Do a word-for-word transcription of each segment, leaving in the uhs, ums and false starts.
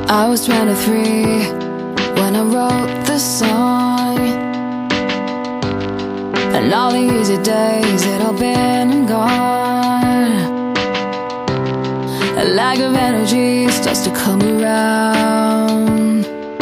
I was twenty-three when I wrote this song, and all the easy days had all been and gone. A lack of energy starts to come around.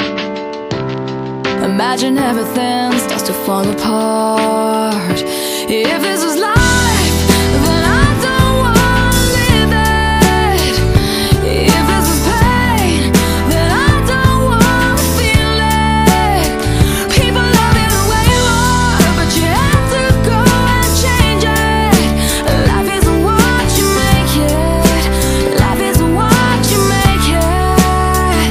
Imagine everything starts to fall apart. If this was life, then I don't wanna live it. If this was pain, then I don't wanna feel it. People love you the way you are, but you have to go and change it. Life isn't what you make it. Life isn't what you make it.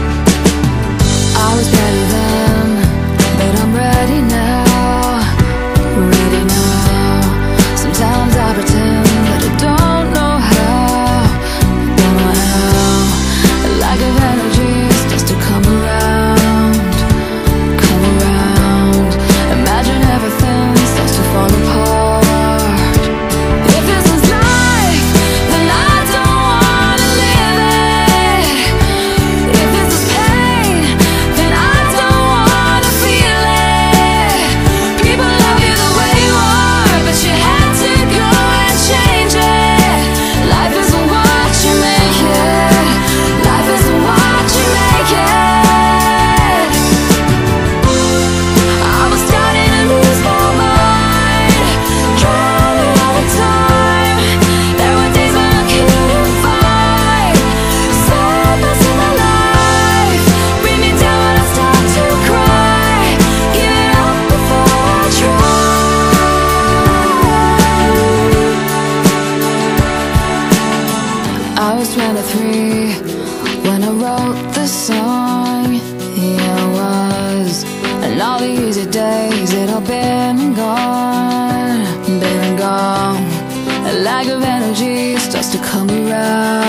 I was ready then, but I'm ready now. Ready now. Sometimes I pretend, but I don't know how. Don't know how. A lack of energy starts to come around. Come around. Imagine everything starts to fall apart. If this is life, then I don't wanna live it. If this is pain, then I don't wanna feel it. People love you the way you are, but you had to go and change it. Life isn't what you make it. Life isn't what you make it. I was starting to lose my mind, drowning all the time. There were days when I couldn't find sadness in my life. Bring me down when I start to cry. Give it up before I try. I was twenty-three when I wrote this song. Yeah, I was. And all the easy days had all been and gone. Been and gone. A lack of energy starts to come around.